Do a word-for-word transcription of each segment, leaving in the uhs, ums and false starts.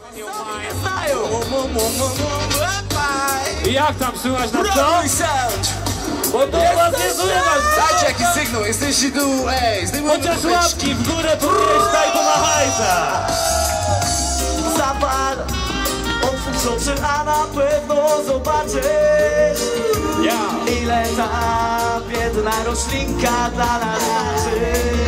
Jak tam słychać na co? Bo to was nie słychać! Dajcie jakiś sygnał, jesteście tu, ej, zdejmujemy chociaż łapki w górę podnieś i pomachajta! Zapal, otwórz oczy, a na pewno zobaczysz yeah. Ile ta biedna roślinka dla nas znaczy.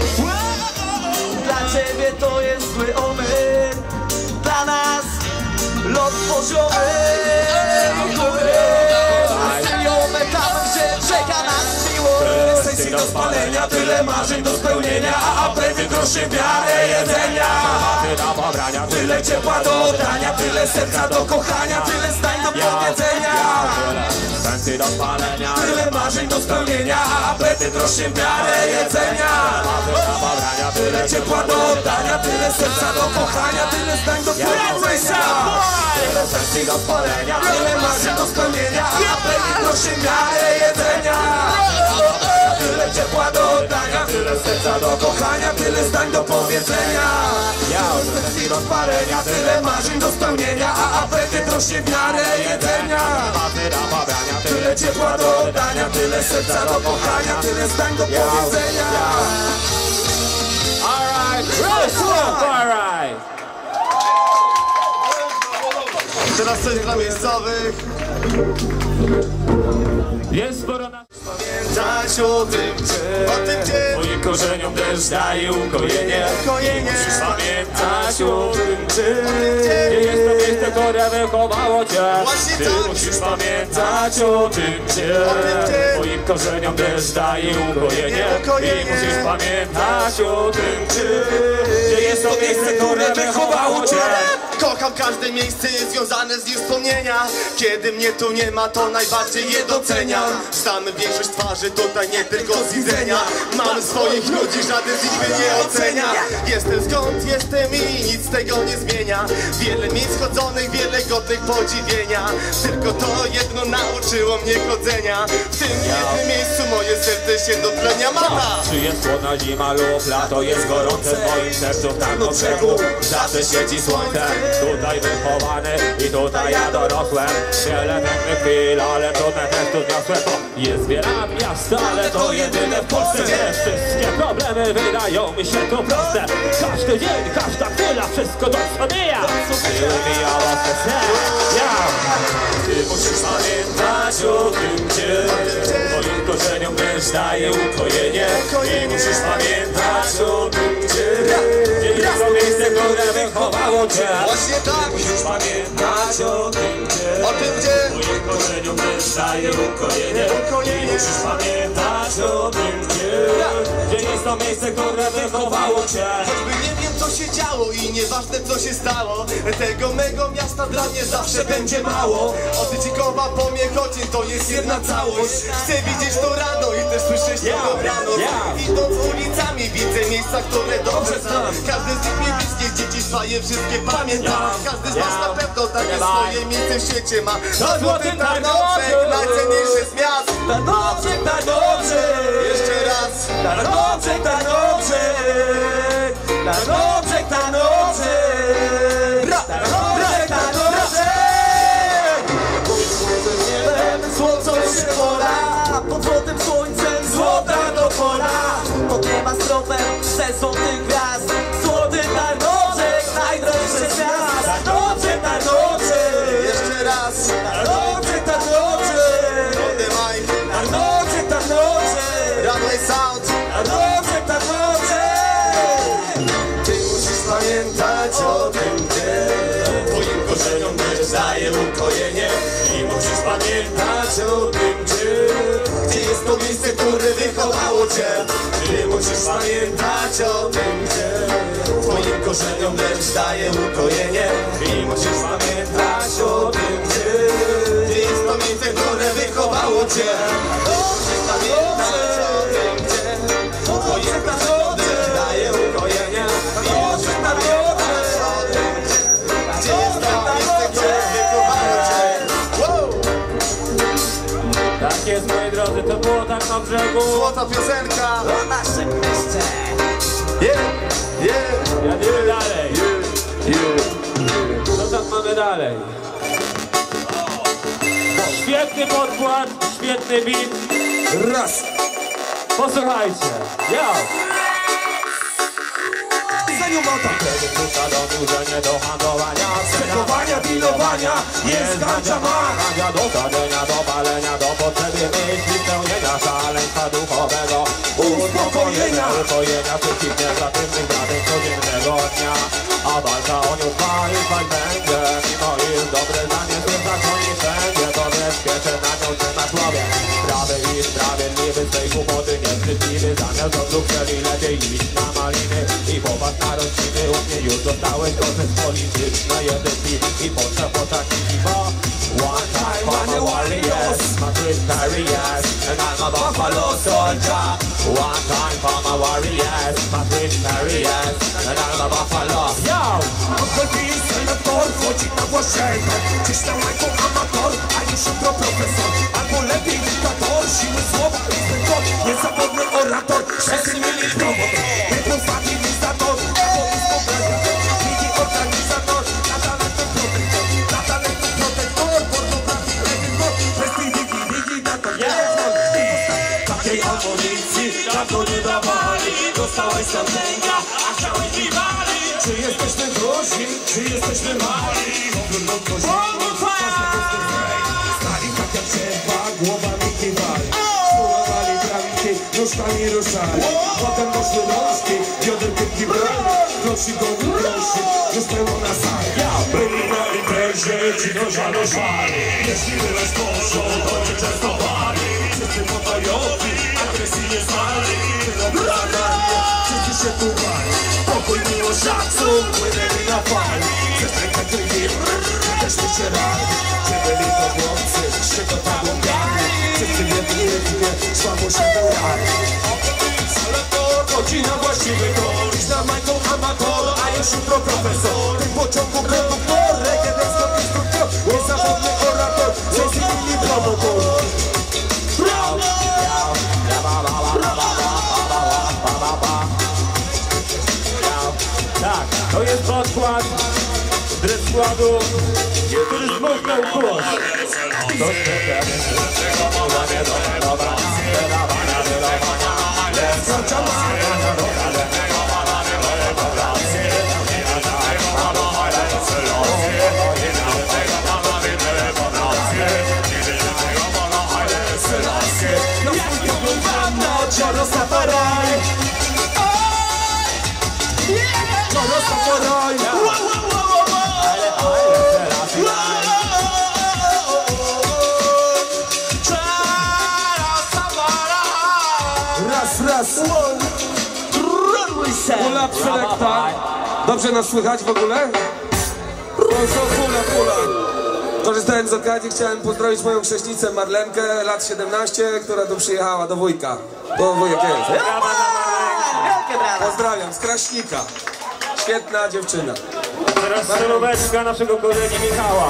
Dla ciebie to jest zły omen, dla nas lot poziomy, który nasyjone tam, gdzie czeka nas miłość. Sesji do spalenia, tyle marzeń do spełnienia, a apetyt rośnie w miarę jedzenia. Tyle pobrania, tyle ciepła do oddania, tyle serca do kochania, tyle zdań do powiedzenia. Sesji do spalenia, tyle marzeń do spełnienia, a apetyt rośnie w miarę jedzenia. Tyle pobrania, tyle ciepła do oddania, tyle serca do kochania, tyle zdań do powiedzenia. Tyle sesji do spalenia, tyle marzeń do spełnienia, a apetyt rośnie w miarę jedzenia. Tyle ciepła do oddania, tyle serca do kochania, tyle zdań do powiedzenia. Tyle sesji do spalenia, tyle marzeń do spełnienia, a apetyt rośnie w miarę jedzenia. Tyle ciepła do oddania, tyle serca do kochania, tyle zdań do powiedzenia. Alright, right, alright. Teraz coś dla miejscowych. Jest sporo na... Pamiętać o tym, gdzie, o tym, gdzie moim korzeniom deszcz daje ukojenie. Musisz pamiętać o tym, gdzie, Gdzie jest to miejsce, które wychowało cię. Właśnie Ty tak. musisz pamiętać o tym, gdzie moim korzeniom deszcz daje ukojenie. I musisz pamiętać o tym, gdzie Gdzie jest to miejsce, które wychowało cię. Kocham każde miejsce związane z nim wspomnienia. Kiedy mnie tu nie ma, to najbardziej je doceniam. Znamy większość twarzy tutaj nie tylko z widzenia. Mamy swoich ludzi, żaden z nich mnie nie ocenia. Jestem skąd jestem i nic tego nie zmienia. Wiele miejsc chodzonych, wiele godnych podziwienia. Tylko to jedno nauczyło mnie chodzenia. W tym jednym miejscu moje serce się do tlenia mata. Czy jest chłodna zima lub lato jest gorące w moim sercu tam do brzegu. Zawsze świeci słońce, tutaj wychowany i tutaj ja dorosłem. Wiele pięknych chwil, ale trudne też tu zniosłem. Jest wiele miast, ale to jedyne w Polsce. Wszystkie problemy wydają mi się tu proste. Każdy dzień, każda chwila, wszystko to co mija. Wymijało serce. Ty musisz pamiętać o tym, gdzie moim korzeniom deszcz daje ukojenie. I musisz pamiętać o tym, gdzie Gdzie jest to miejsce, które wychowało cię. Właśnie tak. Musisz pamiętać o tym, gdzie, o tym, gdzie moim korzeniom deszcz daje ukojenie. I musisz pamiętać o tym, gdzie Gdzie jest to miejsce, które wychowało cię. choćby nie wiem co się działo i nieważne co się stało, tego mego miasta dla mnie zawsze będzie mało. Od Dzikowa po Miechocin to jest jedna całość. Chcę widzieć to rano i też słyszeć to dobranoc. Idąc ulicami widzę miejsca, które dobrze znam. Każdy z nich mi bliskie, z dzieciństwa je wszystkie pamiętam. Każdy z nas na pewno takie swoje miejsce w świecie ma. Na Złoty Tarnowek, najcenniejszy z miast. Tarnowczyk, Tarnowczyk, Jeszcze raz. Tarnowczyk, Tarnowczyk, Tarnowczyk, Tarnowczyk, Tarnowczyk, Tarnowczyk. Pod niebem złoto się pola, pod złotym słońcem złota do pola. Pod nieba stropem ze złotych gwiazd, złoty Tarnowczyk, najdroższy z miast. Tarnowczyk, Tarnowczyk, Jeszcze raz. Tarnowczyk, Tarnowczyk, Młody Mike. Tarnowczyk, Tarnowczyk, Runway Sound. Tarnowczyk, Tarnowczyk. Ty musisz pamiętać o tym, gdzie twoim korzeniom deszcz daje ukojenie. I musisz pamiętać o tym, gdzie Gdzie jest to miejsce, które wychowało cię. Ty musisz pamiętać o tym, gdzie twoim korzeniom deszcz daje ukojenie. I musisz pamiętać o tym, gdzie Gdzie jest to miejsce, które wychowało cię. Musisz pamiętać o tym, gdzie twoim korzeniom deszcz daje ukojenie. I musisz pamiętać o tym, gdzie Gdzie jest to miejsce, które wychowało cię. Wow! Tak jest, moi drodzy, to było tak na brzegu. Złota piosenka. O naszym mieście. Yeah, yeah, Jadziemy dalej. yeah, yeah. No to Gramy dalej. Świetny podkład, świetny beat. Raz. Posłuchajcie. Yo! Do nudzenia, do handlowania, strekowania, dealowania, jest ganja ma. Ganja do sadzenia, do palenia, do potrzeby myśli, spełnienia szaleństwa duchowego, Uspokojenia. ukojenia wszystkich negatywnych zdarzeń codziennego dnia. A walka o nią trwa i trwać będzie, mimo iż dobre zdanie słycha dzwoni wszędzie. To wiesz, kiecze na nią czy na słowie, prawy i sprawiedliwy, z tej głupoty niewstydliwy. Zamiast odrób chcieli lepiej iść na maliny i popatrz na rodziny. U mnie już dostałeś proces polityczny, jeden film i potrzeb potrafi bo one time I'm a warrior, my twin barriers, and I'm a buffalo soldier. One time for my warriors, my twin barriers, and I'm a buffalo. Yo! Odchodzi senator, wchodzi na głaszczynę. Dziś na łajką amator, a już jutro profesor. Albo lepiej dyktator, siły słowa inspektor. Niezawodny orator, wszyscy mieli promotor. Niepoznany listator, albo iskobrania. Mini organizator, na talentem protektor. Na talentem protektor, pornografii redyktor. Bez tej wigi, wigidator. Takiej amunicji dawno nie dawali. Dostałeś stądęga, a chciałeś rywali. Czy jesteśmy groźni, czy jesteśmy mali? Stali tak jak trzeba, głowami kiwali. Spróbowali prawiki, nóżkami ruszali. Potem doszły nóżki, bioderki kibrali. Prosi go wyprosi, już pełno na sali. Byli na imprezie, ci do żalożali. Jeśli byłeś poszło, to cię częstowali. Wszyscy pokojowi, agresji nie znali. Wszyscy się tłumali. Pokój, miłość, szacun, płynęli na fali. Przez rękę kryli, też wycierali. Gdzie byli to chłopcy, z czego tam ogarni. Wszyscy w jednym rytmie, słabo się wygrali. Chodzi na właściwy tor, dziś na majką amator, a już jutro profesor. W tym pociągu konduktor, regenersko instruktor, niezawodny orator, zesili promotor. Tak, to jest podkład dres składu, który zmocniał głos. Do szczepienia, wydawania, wydawania, wydawania, Joro Safaraj! Joro Safaraj! Raz, raz! Pula selekta. Dobrze nas słychać w ogóle? Pula, pula. Korzystając z okazji chciałem pozdrowić moją chrześnicę Marlenkę, lat siedemnaście, która tu przyjechała do wujka. To wujek jest. Wielkie brawa! Pozdrawiam, z Kraśnika. Świetna dziewczyna. Teraz solóweczka naszego kolegi Michała.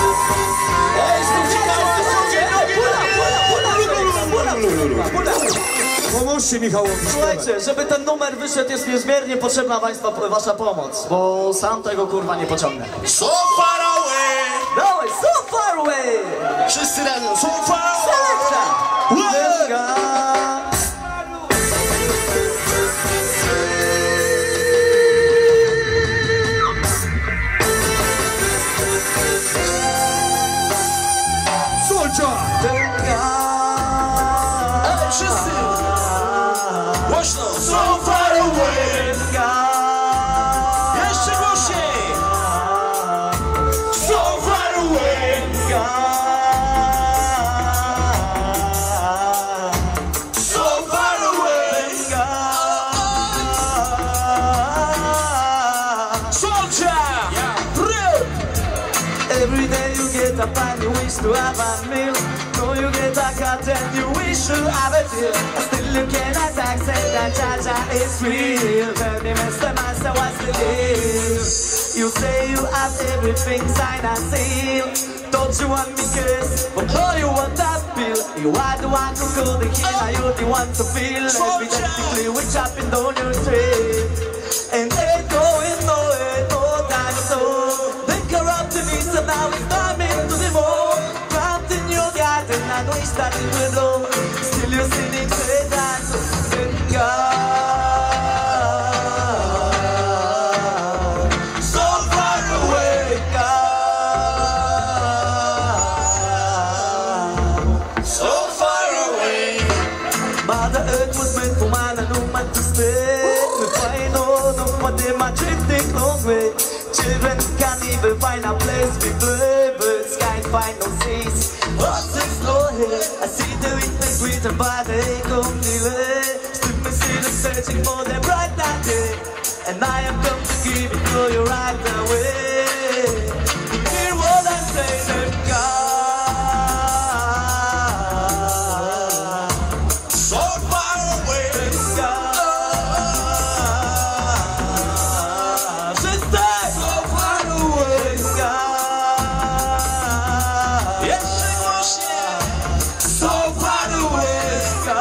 Pomóżcie Michałowi. Słuchajcie, żeby ten numer wyszedł, jest niezmiernie potrzebna Państwa wasza pomoc, bo sam tego kurwa nie pociągnę. So far away! Dawaj, so far away! Wszyscy razem, so far away! Selekcja! Wielka! Soldier! Wielka! Ej, wszyscy! Głośno! So far away! Jeszcze głośniej! So far away! So far away! Soldier! Every day you get up and you wish to have a meal. No, you get a cut and you wish to have a deal. Still you cannot accept that Jaja is real. Tell me, Mister Master, what's the deal? You say you have everything signed and sealed. Don't you want me kiss? But no, you want that pill. You are the one who could the kill. Now you're the one to feel. Evidently we're chopping down your street. And ain't going nowhere, no time soon. Then corrupt me. some of them are drifting long way. Children can't even find a place to play. Birds can't find no seats. Horses no hay. I see the wind greeter, but they come delay. Still me see them searching for their bright day. And I am come to give it to you right away. Hear what I say, them God. So far away, Them God. Just stay so far away. Them God. Jeszcze głośniej, so far away.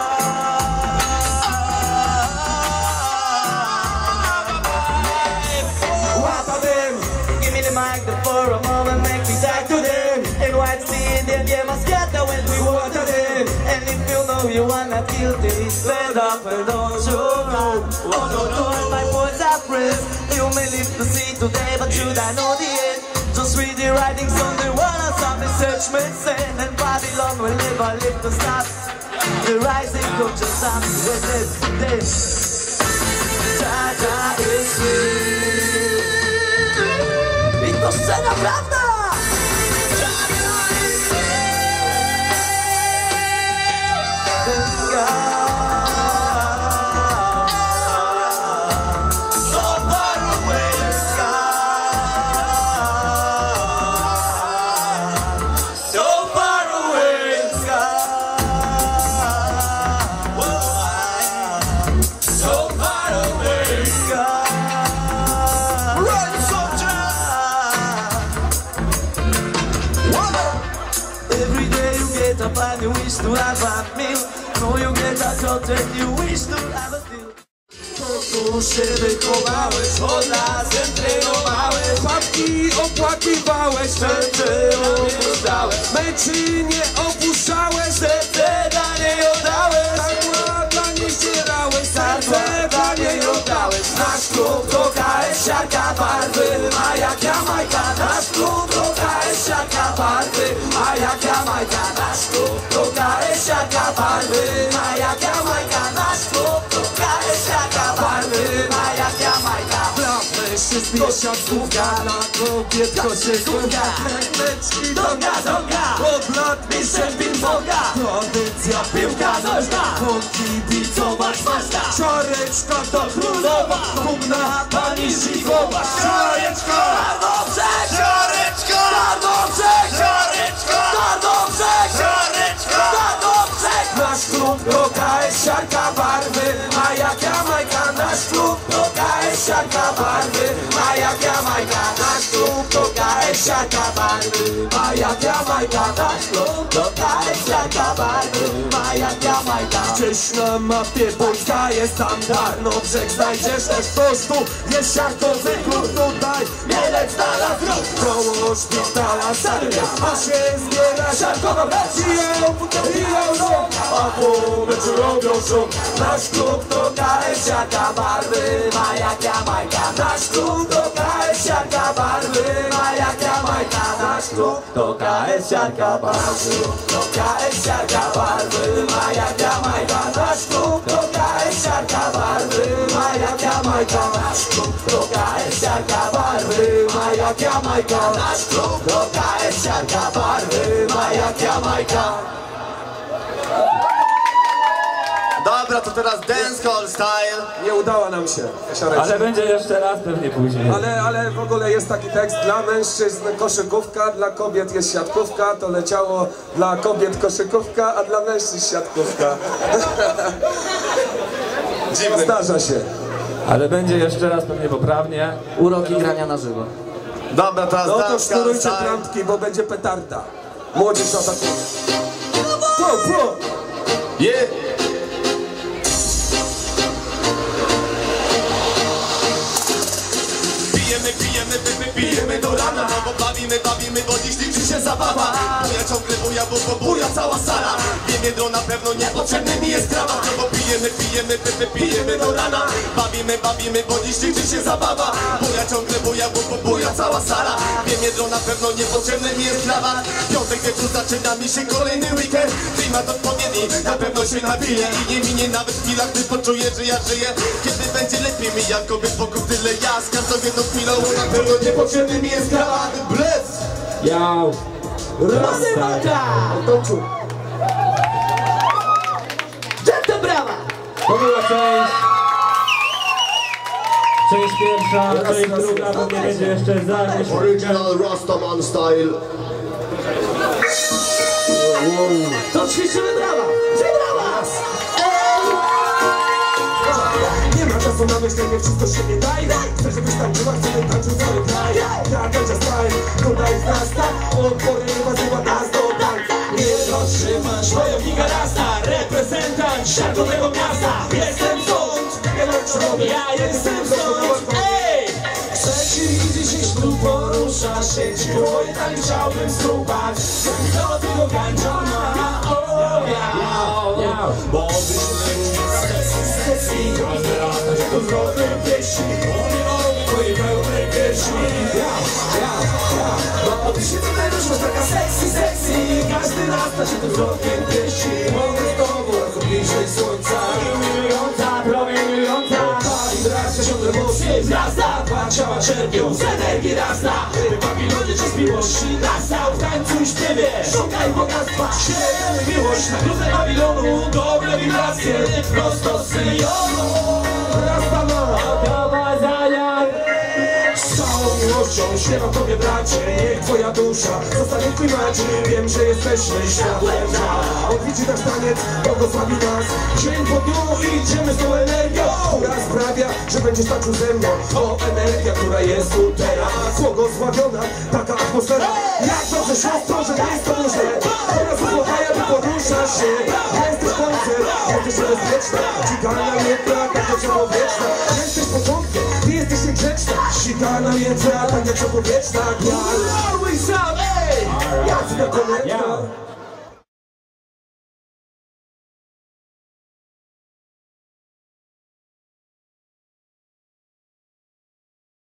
What of them? Give me the mic for a moment, make me talk to them. And white sea Indian, yeah, must scatter when we water them. And if you know you wanna kill this, stand up and don't show no. Oh no, no, my boys are friends. You may live to see today, but you don't know the end. Just read the writings on the wall, and some research may send. And Babylon will never live to stop. The rising culture stops. Yes, yes, yes. Jaja is free. I to szczera prawda! Jaja is free. Ten God. So far away. So far away. So far away. Run, soldier. Every day you get up and you wish to have a meal. No, you get a cut and you wish to have a deal. Tu się wychowałeś, od razem trenowałeś. Babki opłakiwałeś, serce opuszczałeś. Męczy nie opuszczałeś, serce dla niej oddałeś. Tak dla niej ścierałeś, serce dla niej oddałeś. Nasz klub to K S siarka barwy, a jak Jamajka. Nasz klub to K S siarka barwy, a jak Jamajka. Nasz klub to K S siarka barwy, a jak Jamajka. Nasz klub to K S siarka barwy, a jak Jamajka. Dla mężczyzn siatkówka, dla kobiet koszykówka. Kręteczki donga, donga, od lat mistrzem ping-ponga. Tradycja piłka nożna, od kibicować ważna. Siareczka to królowa, dumna pani Żigowa. Siareczka, Tarnobrzeg, siareczka, Tarnobrzeg, siareczka, Tarnobrzeg, siareczka, Tarnobrzeg. Nasz klub to K S siarka barwy, a jak Jamajka. Nasz klub to K S siarka barwy, a jak Jamajka. Nasz klub to K S siarka barwy, a jak Jamajka. Nasz klub to K S siarka barwy, a jak Jamajka. Gdzieś na mapie Polska jest tam Tarnobrzeg, znajdziesz też coś tu. Jest siarkowy klub tutaj, Mielec znalazł ruch. Koło szpitala Sarnia, a się zbiera siarkowa brać. Biją, biją rąk, a po meczu robią szum. Nasz klub to K S siarka barwy, a jak Jamajka. Nasz klub to K S siarka barwy, a jak Jamajka. Nasz klub to K S siarka barwy, to K S siarka barwy, a jak Jamajka. Nasz klub to K S siarka barwy, a jak Jamajka. Nasz klub to K S siarka barwy, a jak Jamajka. Nasz klub to K S siarka barwy, a jak Jamajka. Dobra, to teraz dancehall style. Nie udała nam się, siareczka. Ale będzie jeszcze raz pewnie później. Ale, ale w ogóle jest taki tekst: dla mężczyzn koszykówka, dla kobiet jest siatkówka. To leciało dla kobiet koszykówka, a dla mężczyzn siatkówka. Dziwne. Zdarza się. Ale będzie jeszcze raz pewnie poprawnie. Uroki grania na żywo. Dobra, teraz No to dancehall sznurujcie style. trampki, bo będzie petarda. Młodzież atakuje. Pro, pro. Yeah. Pijemy, pijemy, pijemy, pijemy do rana. Bo bawimy, bawimy, bo dziś liczy się zabawa. Buja ciągle buja, bo bo buja cała sala. Wiem jedno na pewno niepotrzebny mi jest krawa. Bo pijemy, pijemy, pijemy, pijemy do rana. Bawimy, bawimy, bo dziś liczy się zabawa. Buja ciągle buja, bo bo buja cała sala. Wiem jedno na pewno niepotrzebny mi jest krawa. Piątek wieczór zaczyna mi się kolejny weekend. Klimat odpowiedni, na pewno się nabije. I nie minie nawet chwila, gdy poczuję, że ja żyję. Kiedy będzie lepiej mi, jak kobiet wokół tyle ja. Z każdą jedną chwilą na pewno niepotrzebny mi jest krawa. Bless! Yo! Rozrywka! Dzięki, brawa! To była część. Część pierwsza, część druga, bo nie będzie jeszcze za jakieś... Original Rastaman style. To ćwiczymy brawa! Gdzie brawa? Nie ma czasu na myślenie, wszystko się nie daje. Chcę, żebyś tańczyła, chcę, by tańczył cały kraj. Ja tańczę style, tutaj wzrasta. Odpory wazywa nas do tańca. Nie dotrzymasz wojownika rasta, reprezentant szargowego miasta. Jestem stąd, ja jestem stąd, ej! Chcę ci widzieć, dziś tu poruszasz się. Ci twoje tak chciałbym strupać. Do tego gańczona, o ja. Bo wyszły mnie z sesji, z sesji. Każdy lata się tu zwrotem pieśni. Oni robią twojej pełnej pieśni. Ja, ja, ja. Bo ty się tutaj ruszasz taka sexy, sexy. Każdy lata się tu zwrotem pieśni. Mogę z tobą jako bliżej słońca. Promieniująca, promieniująca. Wibracja ciągle mocniej wzrasta. Dwa ciała czerpią z energii rasta. W Babilonie czas miłości nastał. W tańcu i śpiewie szukaj bogactwa. Śpiewamy miłość na gruzę Babilonu. Dobre wibracje prosto z Syjonu. Rasta ma oprowadzania. Z całą miłością śpiewam tobie, bracie. Niech twoja dusza zostanie w klimacie. Wiem, że jesteśmy światłem. On widzi nasz taniec, błogosławi nas. Dzień po dniu idziemy z tą energią, która sprawia, że będziesz tańczył ze mną. O, energia, która jest tu teraz, błogosławiona taka atmosfera. Jak dobrze siostro, że nie jest to źle. Teraz ukochaja, ty poruszasz się. Jesteś koncert, jesteś bezpieczna. Ścigana mięta, tak jak człowieczna. Jesteś początkiem, ty jesteś niegrzeczna. Ścigana mięta, tak jak człowieczna. Always up, ej! Ja ci na konekta.